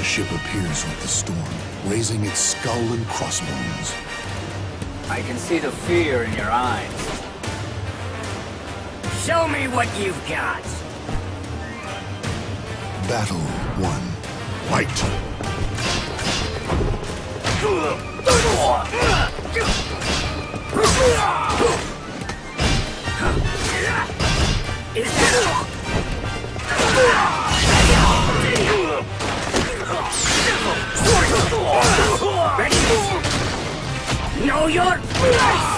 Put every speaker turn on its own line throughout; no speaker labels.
A ship appears with the storm, raising its skull and crossbones.
I can see the fear in your eyes.
Show me what you've got!
Battle 1. Fight!
Is that... Ready? Know your place!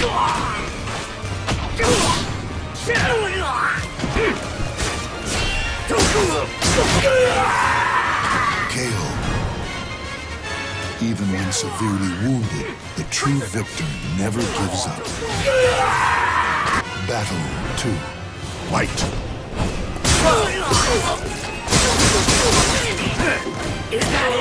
KO. Even when severely wounded, the true victor never gives up. Battle 2. Fight!
Is that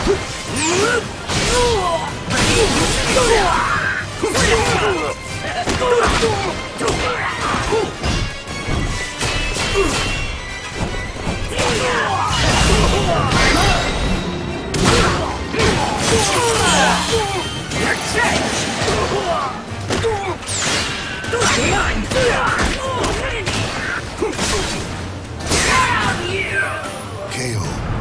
KO.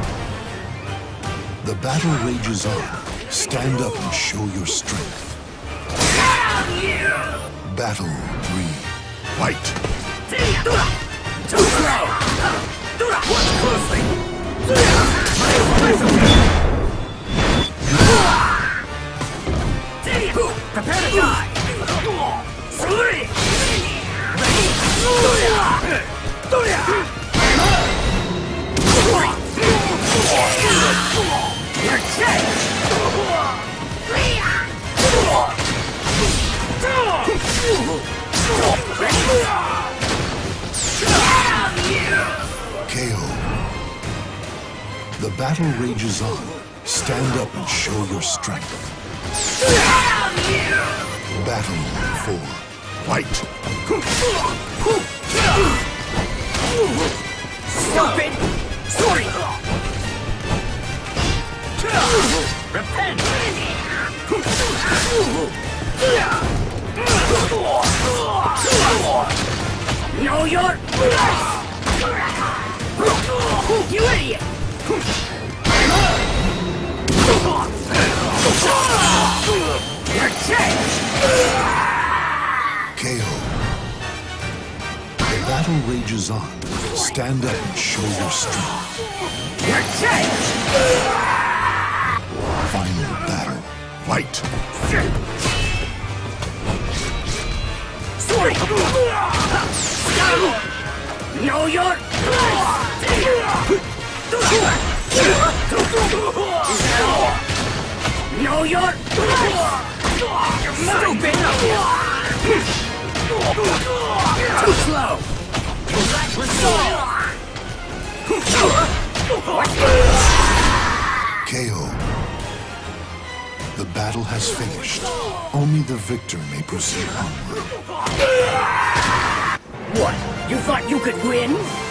The battle rages on. Stand up and show your strength. Battle 3. Fight!
Watch closely! Prepare to die! You're dead!
KO. The battle rages on. Stand up and show your strength. Battle 4. Fight!
Stupid! Sorry! Repent! Know your place! You idiot! You're dead!
KO. The battle rages on. Stand up and show your strength.
You're dead!
Final battle. Fight!
Sorry! Know your place! Know your place! Stupid! Too slow! Let's go!
KO. The battle has finished. Only the victor may proceed onward.
What? You thought you could win?